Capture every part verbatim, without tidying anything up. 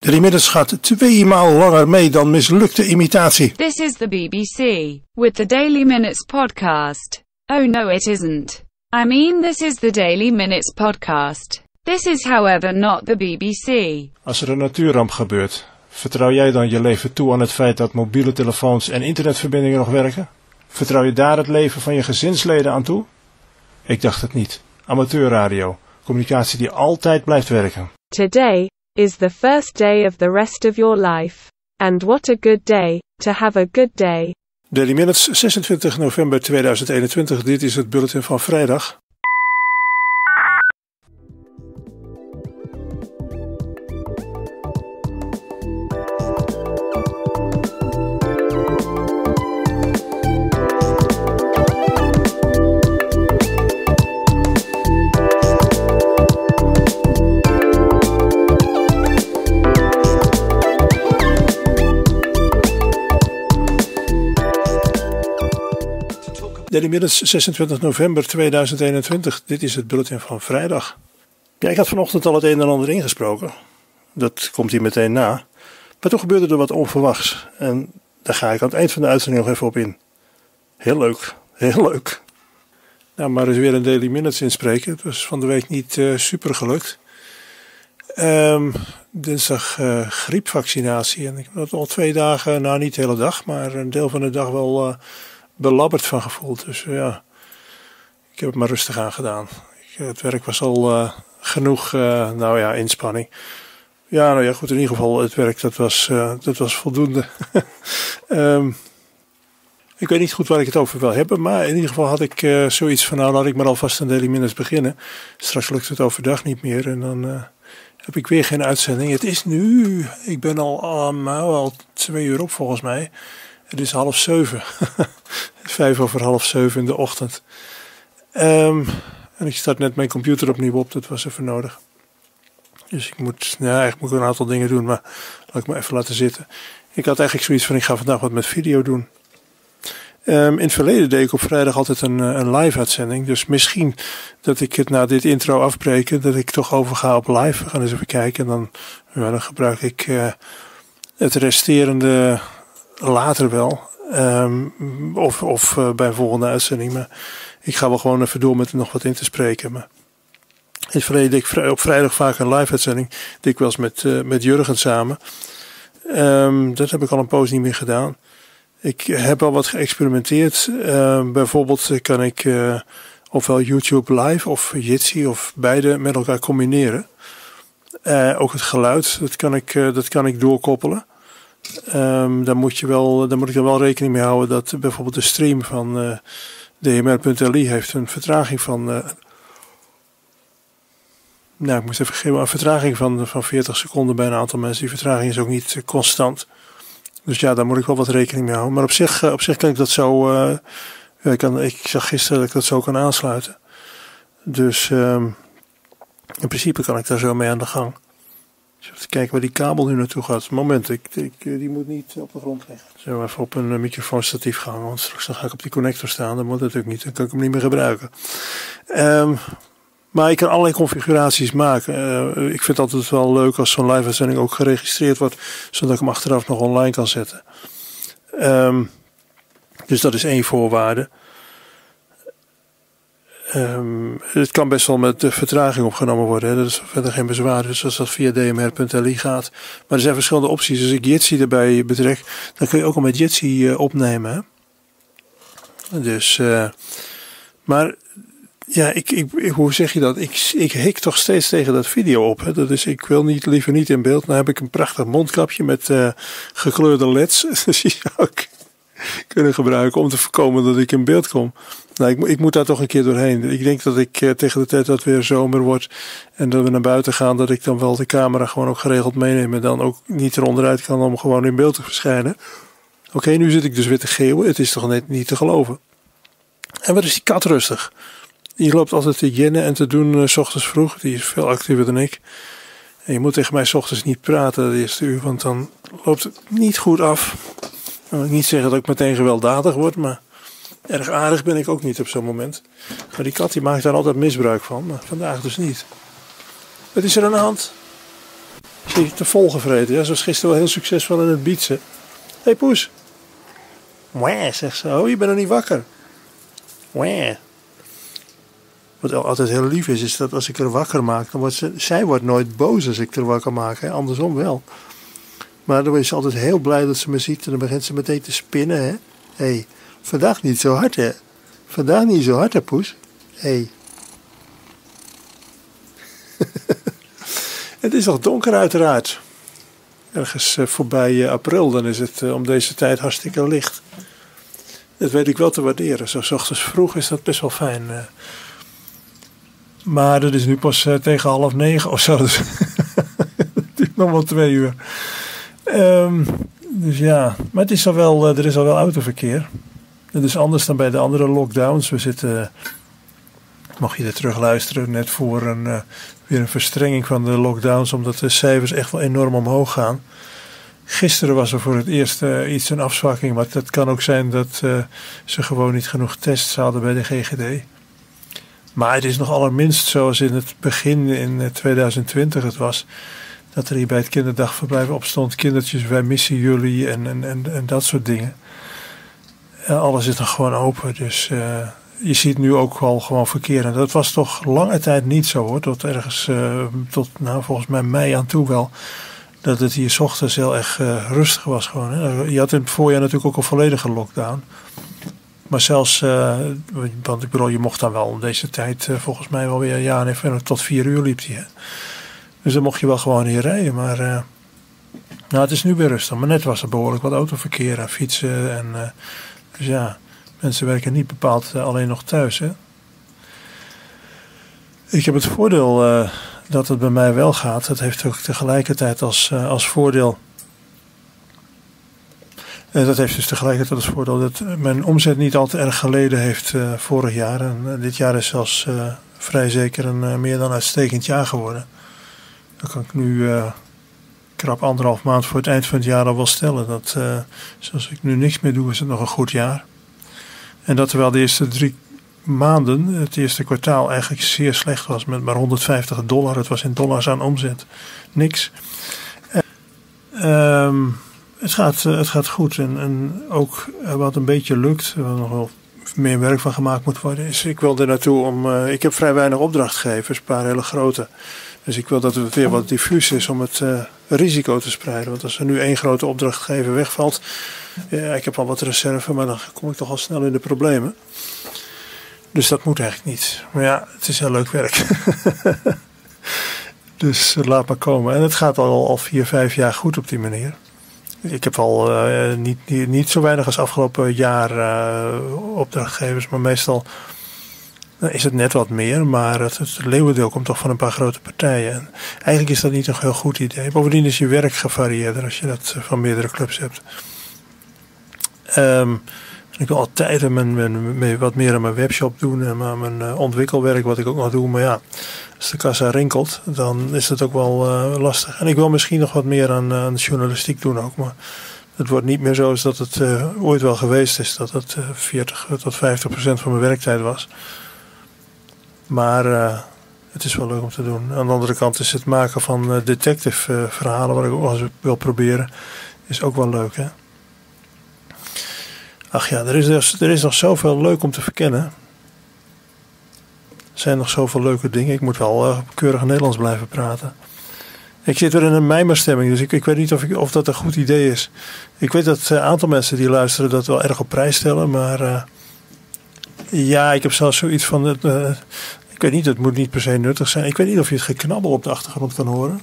Daily Minutes gaat tweemaal langer mee dan mislukte imitatie. This is the B B C with the Daily Minutes podcast. Oh no, it isn't. I mean, this is the Daily Minutes podcast. This is, however, not the B B C. Als er een natuurramp gebeurt, vertrouw jij dan je leven toe aan het feit dat mobiele telefoons en internetverbindingen nog werken? Vertrouw je daar het leven van je gezinsleden aan toe? Ik dacht het niet. Amateurradio, communicatie die altijd blijft werken. Today is the first day of the rest of your life. And what a good day to have a good day. Daily Minutes, zesentwintig november tweeduizend eenentwintig. Dit is het bulletin van vrijdag. Daily Minutes, zesentwintig november tweeduizend eenentwintig. Dit is het bulletin van vrijdag. Ja, ik had vanochtend al het een en ander ingesproken. Dat komt hier meteen na. Maar toen gebeurde er wat onverwachts. En daar ga ik aan het eind van de uitzending nog even op in. Heel leuk, heel leuk. Nou, maar eens weer een Daily Minutes inspreken. Het was van de week niet uh, super gelukt. Um, dinsdag uh, griepvaccinatie. En ik heb het al twee dagen, nou niet de hele dag, maar een deel van de dag wel... Uh, belabberd van gevoeld. Dus uh, ja, ik heb het maar rustig aan gedaan. Ik, het werk was al uh, genoeg, uh, nou ja, inspanning. Ja, nou ja, goed, in ieder geval het werk, dat was, uh, dat was voldoende. um, ik weet niet goed waar ik het over wil hebben, maar in ieder geval had ik uh, zoiets van, nou laat ik maar alvast een Daily Minutes beginnen. Straks lukt het overdag niet meer en dan uh, heb ik weer geen uitzending. Het is nu, ik ben al, uh, nou, al twee uur op volgens mij. Het is half zeven. Vijf over half zeven in de ochtend. Um, en ik start net mijn computer opnieuw op. Dat was even nodig. Dus ik moet, ja, eigenlijk moet ik een aantal dingen doen. Maar laat ik me even laten zitten. Ik had eigenlijk zoiets van, ik ga vandaag wat met video doen. Um, in het verleden deed ik op vrijdag altijd een, een live uitzending. Dus misschien dat ik het na dit intro afbreken. Dat ik toch overga op live. We gaan eens even kijken. En dan, ja, dan gebruik ik uh, het resterende... later wel, um, of, of uh, bij een volgende uitzending, maar ik ga wel gewoon even door met er nog wat in te spreken. Maar in het verleden deed ik op vrijdag vaak een live uitzending, dikwijls met, uh, met Jurgen samen. Um, dat heb ik al een poos niet meer gedaan. Ik heb al wat geëxperimenteerd. Uh, bijvoorbeeld kan ik uh, ofwel YouTube live of Jitsi of beide met elkaar combineren. Uh, ook het geluid, dat kan ik, uh, dat kan ik doorkoppelen. Um, daar, moet je wel, daar moet ik er wel rekening mee houden dat bijvoorbeeld de stream van uh, D M R punt L I heeft een vertraging van, uh, nou ik moest even geven, een vertraging van, van veertig seconden bij een aantal mensen. Die vertraging is ook niet uh, constant. Dus ja, daar moet ik wel wat rekening mee houden. Maar op zich, uh, op zich kan ik dat zo, uh, ik, kan, ik zag gisteren dat ik dat zo kan aansluiten. Dus um, in principe kan ik daar zo mee aan de gang. Even kijken waar die kabel nu naartoe gaat. Moment, ik, ik, die moet niet op de grond liggen. Zo even op een microfoonstatief gaan, want straks dan ga ik op die connector staan. Dat moet natuurlijk niet, dan kan ik hem niet meer gebruiken. Um, maar ik kan allerlei configuraties maken. Uh, ik vind het altijd wel leuk als zo'n live uitzending ook geregistreerd wordt, zodat ik hem achteraf nog online kan zetten. Um, dus dat is één voorwaarde. Um, het kan best wel met de vertraging opgenomen worden. Hè. Dat is verder geen bezwaar. Dus als dat via D M R punt L I gaat. Maar er zijn verschillende opties. Als ik Jitsi erbij betrek, dan kun je ook al met Jitsi uh, opnemen. Hè. Dus, uh, maar ja, ik, ik, hoe zeg je dat? Ik, ik hik toch steeds tegen dat video op. Hè. Dat is, ik wil niet, liever niet in beeld. Dan heb ik een prachtig mondkapje met uh, gekleurde leds. Dus die zou ik kunnen gebruiken om te voorkomen dat ik in beeld kom. Nou, ik, ik moet daar toch een keer doorheen. Ik denk dat ik eh, tegen de tijd dat het weer zomer wordt en dat we naar buiten gaan, dat ik dan wel de camera gewoon ook geregeld meeneem en dan ook niet eronderuit kan om gewoon in beeld te verschijnen. Oké, okay, nu zit ik dus weer te geeuwen. Het is toch net niet te geloven. En wat is die kat rustig? Die loopt altijd te jennen en te doen uh, 's ochtends vroeg. Die is veel actiever dan ik. En je moet tegen mij 's ochtends niet praten de eerste uur, want dan loopt het niet goed af. Dan wil ik niet zeggen dat ik meteen gewelddadig word, maar erg aardig ben ik ook niet op zo'n moment. Maar die kat die maakt daar altijd misbruik van, maar vandaag dus niet. Wat is er aan de hand? Is hij te vol gevreten? Ja, ze was gisteren wel heel succesvol in het bietsen. Hé hey, poes. Mwah, zegt ze. Oh, je bent nog niet wakker. Mwah. Wat altijd heel lief is, is dat als ik er wakker maak, dan wordt ze, zij wordt nooit boos als ik er wakker maak. Hè? Andersom wel. Maar dan is ze altijd heel blij dat ze me ziet en dan begint ze meteen te spinnen. Hé, hey, vandaag niet zo hard hè. Vandaag niet zo hard hè poes. Hé. Hey. Het is nog donker uiteraard. Ergens uh, voorbij uh, april, dan is het uh, om deze tijd hartstikke licht. Dat weet ik wel te waarderen. Zo 's ochtends vroeg is dat best wel fijn. Uh. Maar dat is nu pas uh, tegen half negen of zo. Dus het duurt nog wel twee uur. Um, dus ja, maar het is al wel, uh, er is al wel autoverkeer. Dat is anders dan bij de andere lockdowns. We zitten, uh, mocht je er terug luisteren, net voor een, uh, weer een verstrenging van de lockdowns. Omdat de cijfers echt wel enorm omhoog gaan. Gisteren was er voor het eerst uh, iets een afzwakking. Maar het kan ook zijn dat uh, ze gewoon niet genoeg tests hadden bij de G G D. Maar het is nog allerminst zoals in het begin in twintig twintig het was. Dat er hier bij het kinderdagverblijf op stond. Kindertjes, wij missen jullie en, en, en, en dat soort dingen. Uh, alles is nog gewoon open. Dus uh, je ziet nu ook wel gewoon verkeer. En dat was toch lange tijd niet zo hoor. Tot ergens, uh, tot nou volgens mij mei aan toe wel. Dat het hier 's ochtends heel erg uh, rustig was gewoon. Hè. Je had in het voorjaar natuurlijk ook een volledige lockdown. Maar zelfs, uh, want ik bedoel, je mocht dan wel om deze tijd uh, volgens mij wel weer, ja, nee, tot vier uur liep die. Hè. Dus dan mocht je wel gewoon hier rijden. Maar uh, nou, het is nu weer rustig. Maar net was er behoorlijk wat autoverkeer en fietsen. En, uh, dus ja, mensen werken niet bepaald uh, alleen nog thuis. Hè. Ik heb het voordeel uh, dat het bij mij wel gaat. Dat heeft ook tegelijkertijd als, uh, als voordeel. En dat heeft dus tegelijkertijd als voordeel dat mijn omzet niet al te erg geleden heeft uh, vorig jaar. En uh, dit jaar is zelfs uh, vrij zeker een uh, meer dan uitstekend jaar geworden. Dan kan ik nu uh, krap anderhalf maand voor het eind van het jaar al wel stellen. Dat uh, zoals ik nu niks meer doe, is het nog een goed jaar. En dat terwijl de eerste drie maanden, het eerste kwartaal eigenlijk zeer slecht was. Met maar honderdvijftig dollar. Het was in dollars aan omzet. Niks. En, um, Het gaat, het gaat goed en, en ook wat een beetje lukt, waar nog wel meer werk van gemaakt moet worden, is ik wil er naartoe om, uh, ik heb vrij weinig opdrachtgevers, een paar hele grote. Dus ik wil dat het weer wat diffuus is om het uh, risico te spreiden. Want als er nu één grote opdrachtgever wegvalt, ja, ik heb al wat reserve, maar dan kom ik toch al snel in de problemen. Dus dat moet eigenlijk niet. Maar ja, het is heel leuk werk. Dus uh, laat maar komen. En het gaat al, al vier, vijf jaar goed op die manier. Ik heb al uh, niet, niet, niet zo weinig als afgelopen jaar uh, opdrachtgevers, maar meestal uh, is het net wat meer. Maar het, het leeuwendeel komt toch van een paar grote partijen. En eigenlijk is dat niet een heel goed idee. Bovendien is je werk gevarieerder als je dat van meerdere clubs hebt. Um, ik wil altijd mijn, mijn, mijn, wat meer aan mijn webshop doen en mijn, mijn uh, ontwikkelwerk wat ik ook nog doe. Maar ja, als de kassa rinkelt, dan is dat ook wel uh, lastig. En ik wil misschien nog wat meer aan, aan journalistiek doen ook. Maar het wordt niet meer zoals dat het uh, ooit wel geweest is. Dat het uh, veertig tot vijftig procent van mijn werktijd was. Maar uh, het is wel leuk om te doen. Aan de andere kant is het maken van uh, detective uh, verhalen, wat ik ook wel eens wil proberen, is ook wel leuk, hè. Ach ja, er is, dus, er is nog zoveel leuk om te verkennen. Er zijn nog zoveel leuke dingen. Ik moet wel uh, keurig Nederlands blijven praten. Ik zit weer in een mijmerstemming, dus ik, ik weet niet of, ik, of dat een goed idee is. Ik weet dat een uh, aantal mensen die luisteren dat wel erg op prijs stellen. Maar uh, ja, ik heb zelfs zoiets van... Het, uh, ik weet niet, het moet niet per se nuttig zijn. Ik weet niet of je het geknabbel op de achtergrond kan horen.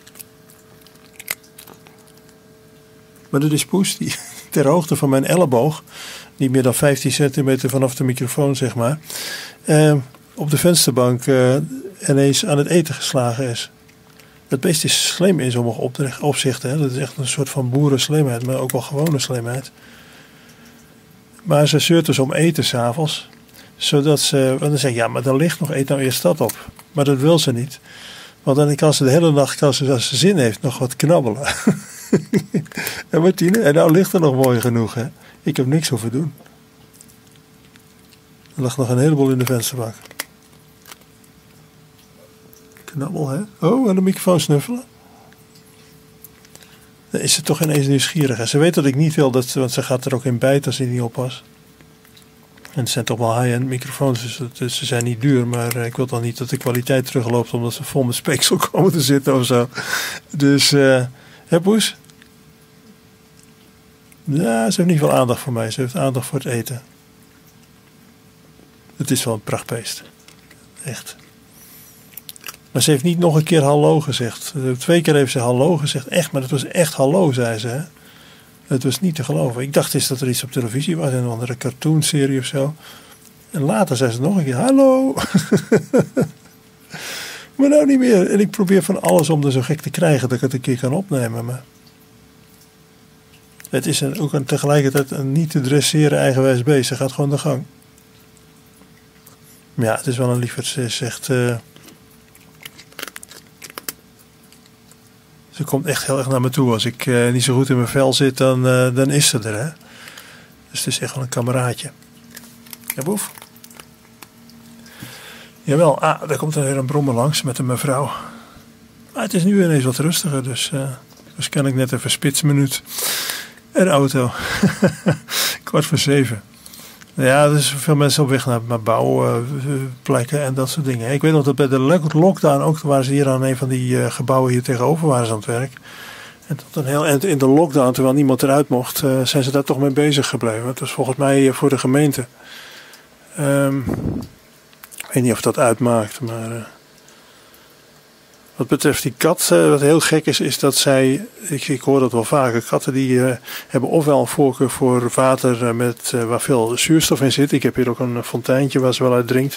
Maar dat is Poes, die ter hoogte van mijn elleboog, niet meer dan vijftien centimeter vanaf de microfoon, zeg maar, uh, op de vensterbank uh, ineens aan het eten geslagen is. Het beest is slim in sommige opzichten. Hè. Dat is echt een soort van boerenslimheid, maar ook wel gewone slimheid. Maar ze zeurt dus om eten 's avonds, zodat ze, want dan zeg ik, ja, maar dan ligt nog, eet nou eerst dat op. Maar dat wil ze niet. Want dan kan ze de hele nacht, als ze, als ze zin heeft, nog wat knabbelen. En Martine, en nou ligt er nog mooi genoeg, hè. Ik heb niks hoeven doen. Er lag nog een heleboel in de vensterbank. Knabbel, hè. Oh, aan de microfoon snuffelen. dan is ze toch ineens nieuwsgierig. En ze weet dat ik niet wil, dat, want ze gaat er ook in bijten als hij niet oppast. En het zijn toch wel high-end microfoons, dus, dus ze zijn niet duur. Maar uh, ik wil dan niet dat de kwaliteit terugloopt omdat ze vol met speeksel komen te zitten of zo. Dus, uh, hè Poes? Ja, ze heeft niet veel aandacht voor mij. Ze heeft aandacht voor het eten. Het is wel een prachtbeest. Echt. Maar ze heeft niet nog een keer hallo gezegd. Twee keer heeft ze hallo gezegd. Echt, maar het was echt hallo, zei ze. Hè? Het was niet te geloven. Ik dacht eens dat er iets op televisie was. Een andere cartoonserie of zo. En later zei ze nog een keer hallo. Maar nou niet meer. En ik probeer van alles om er zo gek te krijgen dat ik het een keer kan opnemen. Maar het is een, ook een, tegelijkertijd een niet te dresseren eigenwijs beest. Ze gaat gewoon de gang. Maar ja, het is wel een lieverd. Ze zegt... Uh, ze komt echt heel erg naar me toe. Als ik uh, niet zo goed in mijn vel zit, dan, uh, dan is ze er. Hè? Dus het is echt wel een kameraadje. Ja, Boef? Jawel, ah, daar komt er weer een brommer langs met een mevrouw. Maar het is nu ineens wat rustiger, dus uh, dus kan ik net even spitsminuut. Een auto. Kwart voor zeven. Ja, er zijn veel mensen op weg naar, naar bouwplekken uh, en dat soort dingen. Ik weet nog dat bij de lockdown ook waren ze hier aan een van die uh, gebouwen hier tegenover waren ze aan het werk. En tot een heel eind in de lockdown, terwijl niemand eruit mocht, uh, zijn ze daar toch mee bezig gebleven. Het was volgens mij uh, voor de gemeente. Um, ik weet niet of dat uitmaakt, maar... Uh, Wat betreft die kat, uh, wat heel gek is, is dat zij, ik, ik hoor dat wel vaker, katten die uh, hebben ofwel een voorkeur voor water uh, met, uh, waar veel zuurstof in zit. Ik heb hier ook een fonteintje waar ze wel uit drinkt.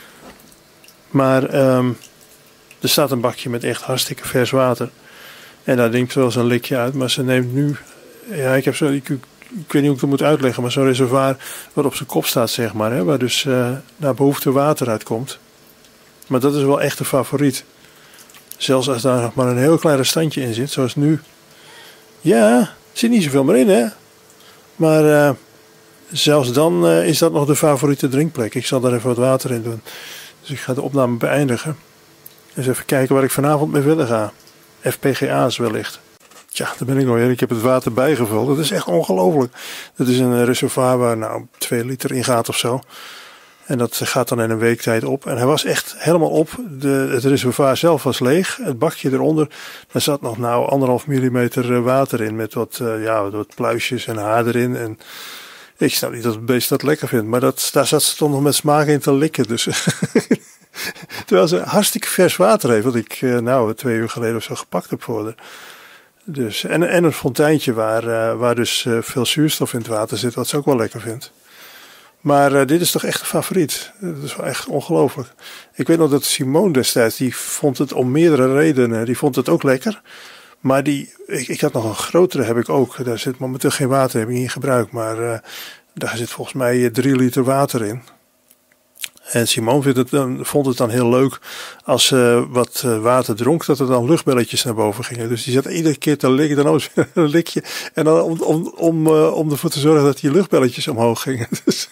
Maar um, er staat een bakje met echt hartstikke vers water. En daar drinkt ze wel eens een likje uit, maar ze neemt nu, ja ik heb zo, ik, ik weet niet hoe ik dat moet uitleggen, maar zo'n reservoir wat op zijn kop staat zeg maar, hè, waar dus uh, naar behoefte water uitkomt. Maar dat is wel echt een favoriet. Zelfs als daar nog maar een heel klein restantje in zit, zoals nu. Ja, er zit niet zoveel meer in, hè. Maar uh, zelfs dan uh, is dat nog de favoriete drinkplek. Ik zal daar even wat water in doen. Dus ik ga de opname beëindigen. Eens even kijken waar ik vanavond mee verder ga. F P G A's wellicht. Tja, daar ben ik alweer. Ik heb het water bijgevuld. Dat is echt ongelooflijk. Dat is een reservoir waar nou twee liter in gaat of zo. En dat gaat dan in een week tijd op. En hij was echt helemaal op. De, het reservoir zelf was leeg. Het bakje eronder, daar zat nog nou anderhalf millimeter water in. Met wat, uh, ja, wat pluisjes en haar erin. En ik snap niet dat het beest dat lekker vindt. Maar dat, daar zat ze toch nog met smaak in te likken. Dus terwijl ze hartstikke vers water heeft. Wat ik uh, nou twee uur geleden of zo gepakt heb voor haar. Dus, en, en een fonteintje waar, uh, waar dus uh, veel zuurstof in het water zit. Wat ze ook wel lekker vindt. Maar uh, dit is toch echt een favoriet. Dat is wel echt ongelooflijk. Ik weet nog dat Simone destijds, die vond het om meerdere redenen, die vond het ook lekker. Maar die, ik, ik had nog een grotere, heb ik ook. Daar zit momenteel geen water, heb ik niet in gebruik. Maar uh, daar zit volgens mij drie liter water in. En Simone vindt het dan, vond het dan heel leuk als ze uh, wat uh, water dronk, dat er dan luchtbelletjes naar boven gingen. Dus die zat iedere keer te likken, dan ook een likje. En dan om, om, om, uh, om ervoor te zorgen dat die luchtbelletjes omhoog gingen. Dus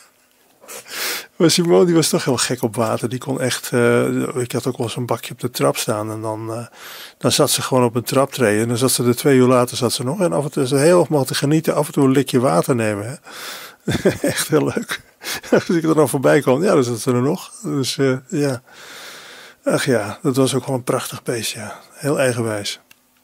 maar Simone die was toch heel gek op water. Die kon echt, uh, ik had ook wel zo'n bakje op de trap staan. En dan, uh, dan zat ze gewoon op een traptree. En dan zat ze er twee uur later zat ze nog. En af en toe is het heel erg mogen genieten. Af en toe een likje water nemen. Hè. Echt heel leuk. Als ik er dan voorbij kwam, ja, dan zat ze er nog. Dus uh, ja. Ach ja, dat was ook wel een prachtig beest, ja. Heel eigenwijs.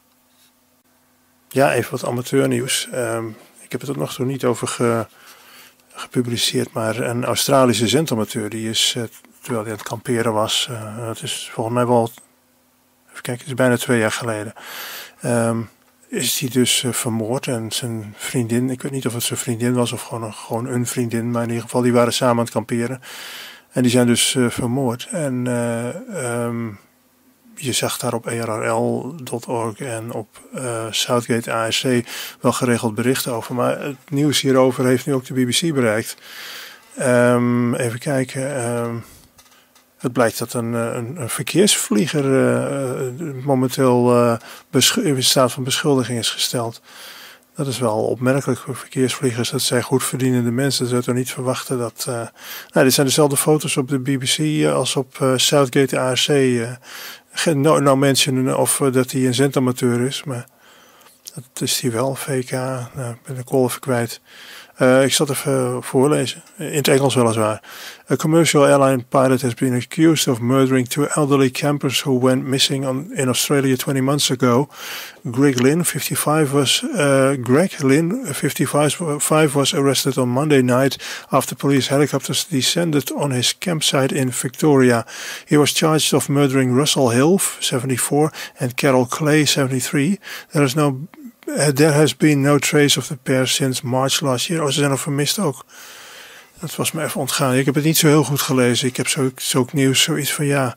Ja, even wat amateurnieuws. Um, ik heb het er nog zo niet over ge, gepubliceerd, maar een Australische zendamateur, die is, uh, terwijl hij aan het kamperen was, uh, het is volgens mij wel, even kijken, het is bijna twee jaar geleden, um, is hij dus uh, vermoord en zijn vriendin, ik weet niet of het zijn vriendin was of gewoon een, gewoon een vriendin, maar in ieder geval die waren samen aan het kamperen en die zijn dus uh, vermoord en uh, um, je zag daar op E R R L punt org en op uh, Southgate A S C wel geregeld berichten over, maar het nieuws hierover heeft nu ook de B B C bereikt. Um, even kijken, um, het blijkt dat een, een, een verkeersvlieger uh, momenteel uh, beschu- in staat van beschuldiging is gesteld. Dat is wel opmerkelijk voor verkeersvliegers. Dat zijn goed verdienende mensen. Ze zouden niet verwachten dat... Uh, nou, dit zijn dezelfde foto's op de B B C als op uh, Southgate A S C. Uh, no, no mention of uh, dat hij een zendamateur is. Maar Dat is die wel, V K. Nou, ik ben de call even kwijt. Uh, ik zal het even voorlezen. In het Engels weliswaar. A commercial airline pilot has been accused of murdering two elderly campers who went missing on, in Australia twenty months ago. Greg Lynn, fifty-five, was uh, Greg Lynn, fifty-five, was arrested on Monday night after police helicopters descended on his campsite in Victoria. He was charged of murdering Russell Hill, seventy-four, and Carol Clay, seventy-three. There is no Uh, there has been no trace of the pair since March last year. Oh, ze zijn nog vermist ook. Dat was me even ontgaan. Ik heb het niet zo heel goed gelezen. Ik heb zo, zo ook nieuws zoiets van ja.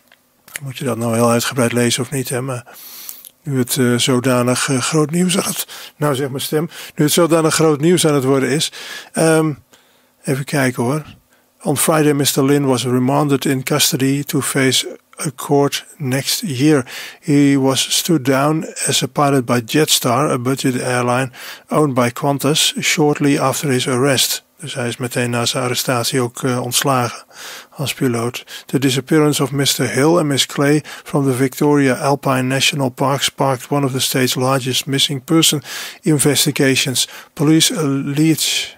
Moet je dat nou heel uitgebreid lezen of niet? Hè? Maar nu het uh, zodanig uh, groot nieuws aan het... Nou zeg mijn stem. Nu het zodanig groot nieuws aan het worden is. Um, even kijken hoor. On Friday, Mister Lynn was remanded in custody to face a court next year. He was stood down as a pilot by Jetstar, a budget airline owned by Qantas, shortly after his arrest. Dus hij is meteen na zijn arrestatie ook uh, ontslagen als piloot. The disappearance of Mister Hill and Miss Clay from the Victoria Alpine National Park sparked one of the state's largest missing person investigations. Police allege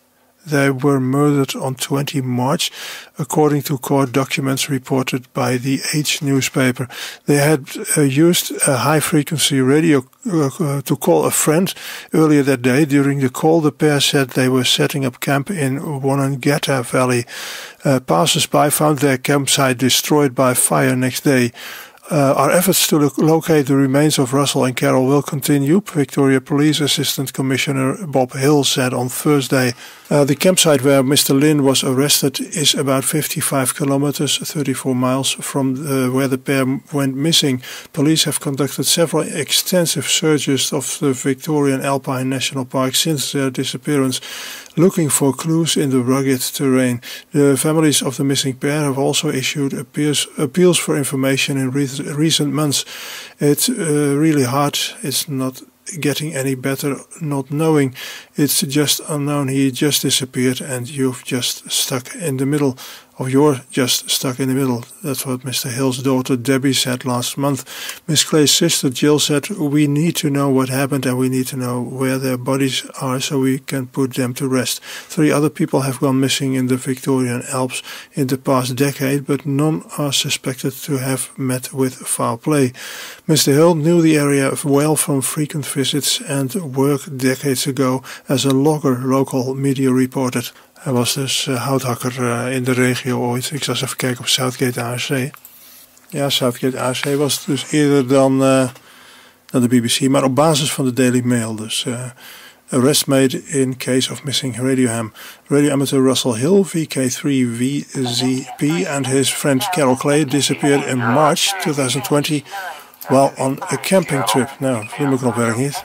they were murdered on the twentieth of March, according to court documents reported by the Age newspaper. They had uh, used a high-frequency radio uh, to call a friend earlier that day. During the call, the pair said they were setting up camp in Wonangata Valley. Uh, passers-by found their campsite destroyed by fire next day. Uh, our efforts to lo- locate the remains of Russell and Carol will continue, Victoria Police Assistant Commissioner Bob Hill said on Thursday. Uh, the campsite where Mister Lynn was arrested is about fifty-five kilometers, thirty-four miles from uh, where the pair went missing. Police have conducted several extensive searches of the Victorian Alpine National Park since their disappearance, looking for clues in the rugged terrain. The families of the missing pair have also issued appeals, appeals for information in re- recent months. It's uh, really hard. It's not getting any better not knowing. It's just unknown. He just disappeared and you've just stuck in the middle. Or you're just stuck in the middle. That's what Mister Hill's daughter Debbie said last month. Miss Clay's sister Jill said, we need to know what happened and we need to know where their bodies are so we can put them to rest. Three other people have gone missing in the Victorian Alps in the past decade, but none are suspected to have met with foul play. Mister Hill knew the area well from frequent visits and work decades ago as a logger, local media reported. Hij was dus uh, houthakker uh, in de regio ooit. Ik zal eens even kijken op Southgate A R C. Ja, Southgate A R C was het dus eerder dan, uh, dan de B B C, maar op basis van de Daily Mail. Dus uh, arrest made in case of missing Radioham. Radio amateur Russell Hill, V K three V Z P, and his friend Carol Clay disappeared in March twenty twenty while on a camping trip. Nou, filmknop werkt niet.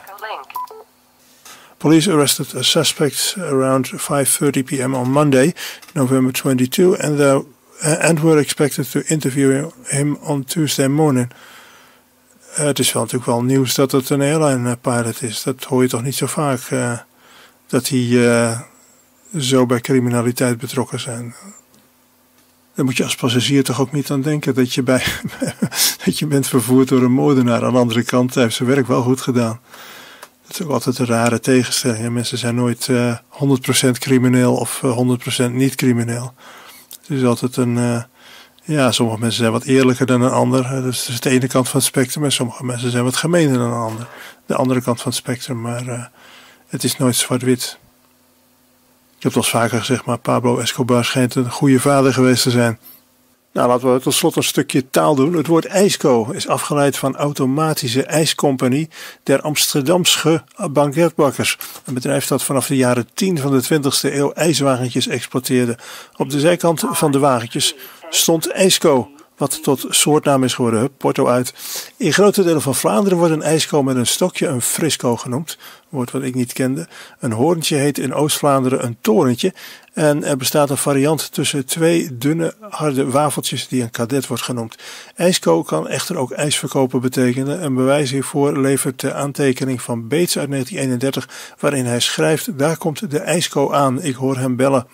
Police arrested a suspect around five thirty p.m. on Monday, November twenty-second, and, uh, and were expected to interview him on Tuesday morning. Uh, het is wel natuurlijk wel nieuws dat het een airline pilot is. Dat hoor je toch niet zo vaak, uh, dat die uh, zo bij criminaliteit betrokken zijn. Daar moet je als passagier toch ook niet aan denken dat je, bij, dat je bent vervoerd door een moordenaar. Aan de andere kant hij heeft zijn werk wel goed gedaan. Dat is ook altijd een rare tegenstelling. Mensen zijn nooit uh, honderd procent crimineel of uh, honderd procent niet crimineel. Het is altijd een... Uh, ja, sommige mensen zijn wat eerlijker dan een ander. Dat is dus de ene kant van het spectrum. En sommige mensen zijn wat gemener dan een ander. De andere kant van het spectrum. Maar uh, het is nooit zwart-wit. Ik heb het al vaker gezegd, maar Pablo Escobar schijnt een goede vader geweest te zijn. Nou, laten we tot slot een stukje taal doen. Het woord ijsko is afgeleid van Automatische IJscompagnie der Amsterdamsche banketbakkers. Een bedrijf dat vanaf de jaren tien van de twintigste eeuw ijswagentjes exporteerde. Op de zijkant van de wagentjes stond ijsko, wat tot soortnaam is geworden. Hup, Porto uit. In grote delen van Vlaanderen wordt een ijsko met een stokje een frisco genoemd. Woord wat ik niet kende. Een hoorntje heet in Oost-Vlaanderen een torentje. En er bestaat een variant tussen twee dunne, harde wafeltjes die een kadet wordt genoemd. IJsco kan echter ook ijsverkoper betekenen. Een bewijs hiervoor levert de aantekening van Beets uit negentien eenendertig, waarin hij schrijft: daar komt de IJsco aan, ik hoor hem bellen.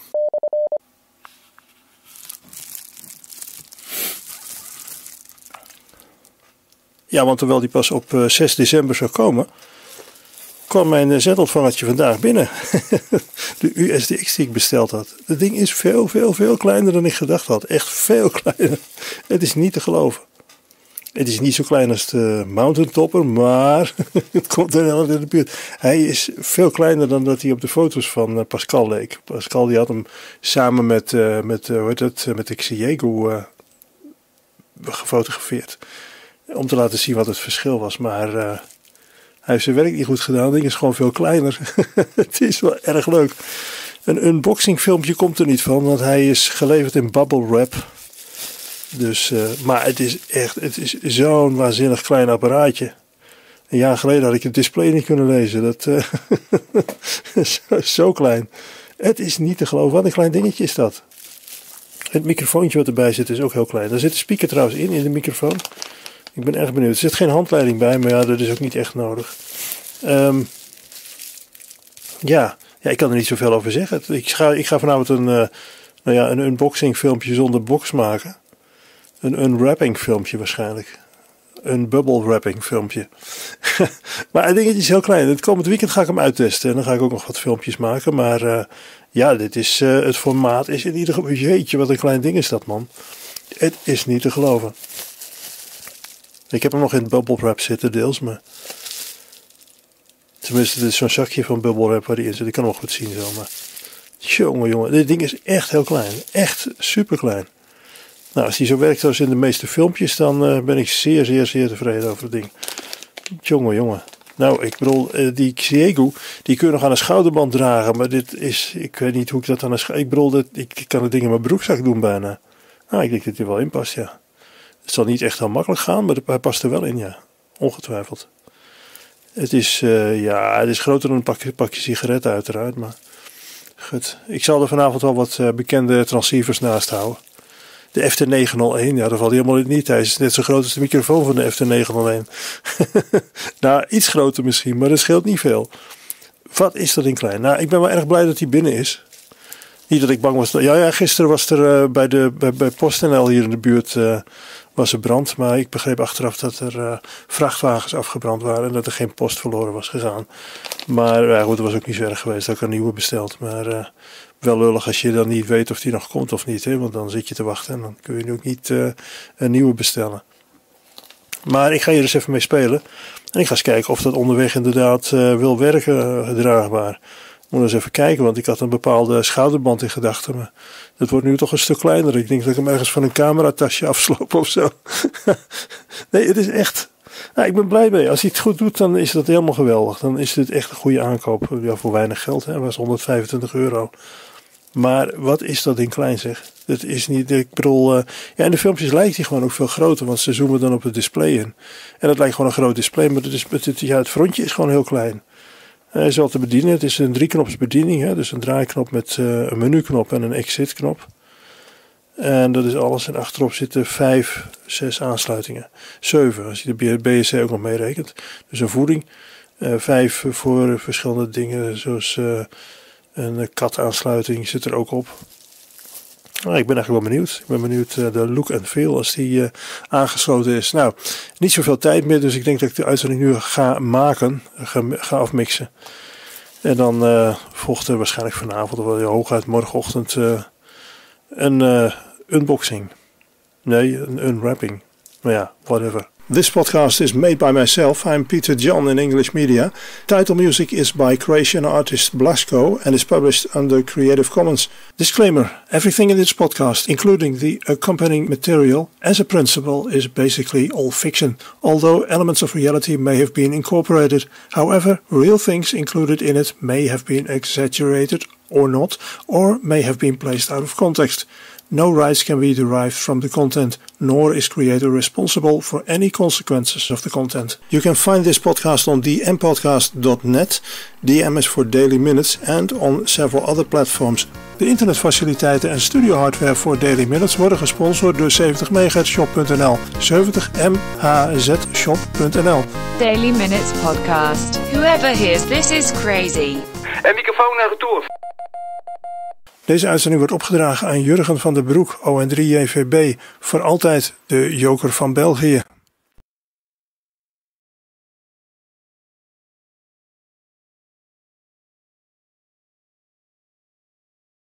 Ja, want terwijl die pas op zes december zou komen, kwam mijn zendontvangertje vandaag binnen. De U S D X die ik besteld had. Het ding is veel, veel, veel kleiner dan ik gedacht had. Echt veel kleiner. Het is niet te geloven. Het is niet zo klein als de Mountain Topper, maar het komt er heel in de buurt. Hij is veel kleiner dan dat hij op de foto's van Pascal leek. Pascal die had hem samen met, uh, met, uh, hoe heet het, met de Xiegu uh, gefotografeerd. Om te laten zien wat het verschil was. Maar uh, hij heeft zijn werk niet goed gedaan. Het ding is gewoon veel kleiner. Het is wel erg leuk. Een unboxing filmpje komt er niet van, want hij is geleverd in bubble wrap. Dus, uh, maar het is echt, het is zo'n waanzinnig klein apparaatje. Een jaar geleden had ik het display niet kunnen lezen. Dat, uh, zo, zo klein. Het is niet te geloven. Wat een klein dingetje is dat. Het microfoontje wat erbij zit is ook heel klein. Daar zit een speaker trouwens in, in de microfoon. Ik ben erg benieuwd. Er zit geen handleiding bij, maar ja, dat is ook niet echt nodig. Um, ja. ja, ik kan er niet zoveel over zeggen. Ik ga, ik ga vanavond een, uh, nou ja, een unboxing filmpje zonder box maken. Een unwrapping filmpje waarschijnlijk. Een bubble wrapping filmpje. Maar het dingetje is heel klein. Het komend weekend ga ik hem uittesten. En dan ga ik ook nog wat filmpjes maken. Maar uh, ja, dit is, uh, het formaat is in ieder geval... Jeetje, wat een klein ding is dat, man. Het is niet te geloven. Ik heb hem nog in bubble wrap zitten deels. Maar tenminste, dit is zo'n zakje van bubble wrap waar die in zit. Ik kan hem nog goed zien zo. Maar jongen, jongen. Dit ding is echt heel klein. Echt super klein. Nou, als die zo werkt zoals in de meeste filmpjes, dan uh, ben ik zeer, zeer, zeer tevreden over het ding. Jongen, jongen. Nou, ik bedoel, uh, die Xiegu, die kun je nog aan een schouderband dragen, maar dit is, ik weet niet hoe ik dat aan een schouderband, ik bedoel, dat, ik kan het ding in mijn broekzak doen bijna. Nou, ik denk dat hij wel in past, ja. Het zal niet echt heel makkelijk gaan, maar hij past er wel in, ja. Ongetwijfeld. Het is, uh, ja, het is groter dan een pakje, pakje sigaretten uiteraard, maar goed. Ik zal er vanavond wel wat uh, bekende transceivers naast houden. De F T negenhonderdéén, ja, dat valt helemaal niet. Hij is net zo groot als de microfoon van de F T negenhonderdéén. Nou, iets groter misschien, maar dat scheelt niet veel. Wat is dat in klein? Nou, ik ben wel erg blij dat hij binnen is. Niet dat ik bang was. Ja, ja gisteren was er uh, bij, de, bij, bij PostNL hier in de buurt uh, was er brand. Maar ik begreep achteraf dat er uh, vrachtwagens afgebrand waren en dat er geen post verloren was gegaan. Maar ja, goed, dat was ook niet zo erg geweest dat ik een nieuwe besteld. Maar uh, wel lullig als je dan niet weet of die nog komt of niet. Hè? Want dan zit je te wachten en dan kun je ook niet uh, een nieuwe bestellen. Maar ik ga hier eens even mee spelen. En ik ga eens kijken of dat onderweg inderdaad uh, wil werken, uh, draagbaar. Ik moet eens even kijken, want ik had een bepaalde schouderband in gedachten. Maar dat wordt nu toch een stuk kleiner. Ik denk dat ik hem ergens van een cameratasje afsloop of zo. Nee, het is echt... Nou, ik ben blij mee. Als hij het goed doet, dan is dat helemaal geweldig. Dan is dit echt een goede aankoop. Ja, voor weinig geld, hè. Dat was honderdvijfentwintig euro. Maar wat is dat in klein, zeg. Dat is niet, ik bedoel... Uh, ja, in de filmpjes lijkt hij gewoon ook veel groter. Want ze zoomen dan op het display in. En dat lijkt gewoon een groot display. Maar het, is, het, ja, het frontje is gewoon heel klein. Hij is wel te bedienen. Het is een drieknops bediening. Hè? Dus een draaiknop met uh, een menuknop en een exit knop. En dat is alles. En achterop zitten vijf, zes aansluitingen. Zeven, als je de B S C ook nog meerekent. Dus een voeding. Uh, vijf voor verschillende dingen. Zoals uh, een kat-aansluiting zit er ook op. Nou, ik ben eigenlijk wel benieuwd. Ik ben benieuwd uh, de look en feel als die uh, aangesloten is. Nou, niet zoveel tijd meer. Dus ik denk dat ik de uitzending nu ga maken. Ga, ga afmixen. En dan uh, volgt er waarschijnlijk vanavond of wel hooguit morgenochtend uh, een uh, unboxing. Nee, een unwrapping. Maar ja, whatever. This podcast is made by myself. I'm Peter John in English Media. Title music is by Croatian artist Blasco and is published under Creative Commons. Disclaimer: everything in this podcast, including the accompanying material, as a principle, is basically all fiction, although elements of reality may have been incorporated. However, real things included in it may have been exaggerated or not, or may have been placed out of context. No rights can be derived from the content, nor is creator responsible for any consequences of the content. You can find this podcast on d m podcast dot net, D M is for Daily Minutes, and on several other platforms. De internetfaciliteiten en studiohardware voor Daily Minutes worden gesponsord door zeventig megahertz shop punt n l. zeventig m h z shop punt n l. Daily Minutes Podcast. Whoever hears this is crazy. En microfoon naar retour. Deze uitzending wordt opgedragen aan Jurgen van der Broek, O N drie J V B, voor altijd de joker van België.